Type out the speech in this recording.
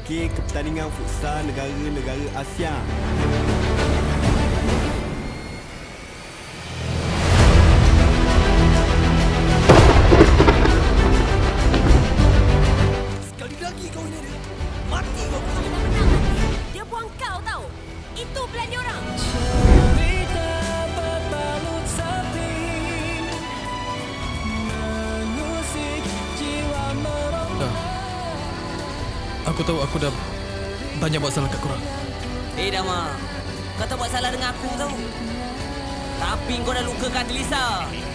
fikir ke pertandingan futsal negara-negara Asia. Sekali lagi kau ini dia. Mati kau. Kau dah menang nanti. Dia buang kau tahu. Itu plan dia orang. Aku tahu aku dah banyak buat salah kat korang. Dama, kau tak buat salah dengan aku tau. Tapi kau dah lukakan hati Lisa.